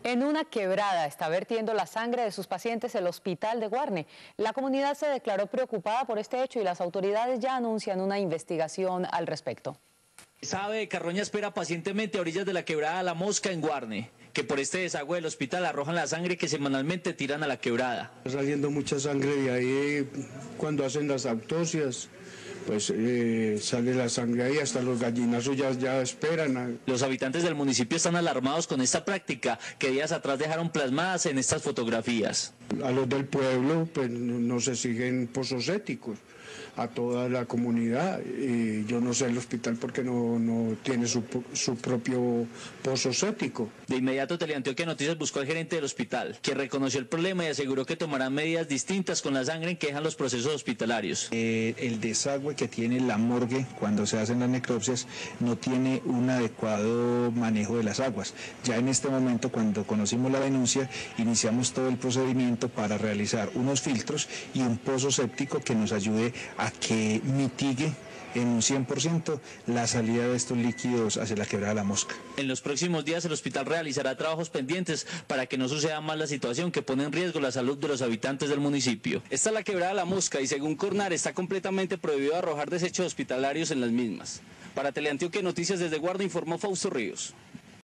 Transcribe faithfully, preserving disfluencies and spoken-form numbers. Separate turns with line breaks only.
En una quebrada está vertiendo la sangre de sus pacientes el hospital de Guarne. La comunidad se declaró preocupada por este hecho y las autoridades ya anuncian una investigación al respecto.
Sabe de Carroña espera pacientemente a orillas de la quebrada La Mosca en Guarne, que por este desagüe del hospital arrojan la sangre que semanalmente tiran a la quebrada.
Está saliendo mucha sangre de ahí cuando hacen las autopsias. Pues eh, sale la sangre ahí, hasta los gallinazos ya, ya esperan.
Los habitantes del municipio están alarmados con esta práctica que días atrás dejaron plasmadas en estas fotografías.
A los del pueblo pues no se siguen pozos éticos, a toda la comunidad, y yo no sé el hospital porque no, no tiene su, su propio pozo ético.
De inmediato Teleantioquia Noticias buscó al gerente del hospital, que reconoció el problema y aseguró que tomarán medidas distintas con la sangre que dejan los procesos hospitalarios.
Eh, el desagüe que tiene la morgue cuando se hacen las necropsias no tiene un adecuado manejo de las aguas. Ya en este momento, cuando conocimos la denuncia, iniciamos todo el procedimiento para realizar unos filtros y un pozo séptico que nos ayude a que mitigue en un cien por ciento la salida de estos líquidos hacia la quebrada La Mosca.
En los próximos días el hospital realizará trabajos pendientes para que no suceda más la situación que pone en riesgo la salud de los habitantes del municipio. Esta es la quebrada La Mosca y según Cornar está completamente prohibido arrojar desechos hospitalarios en las mismas. Para Teleantioquia Noticias desde Guarne informó Fausto Ríos.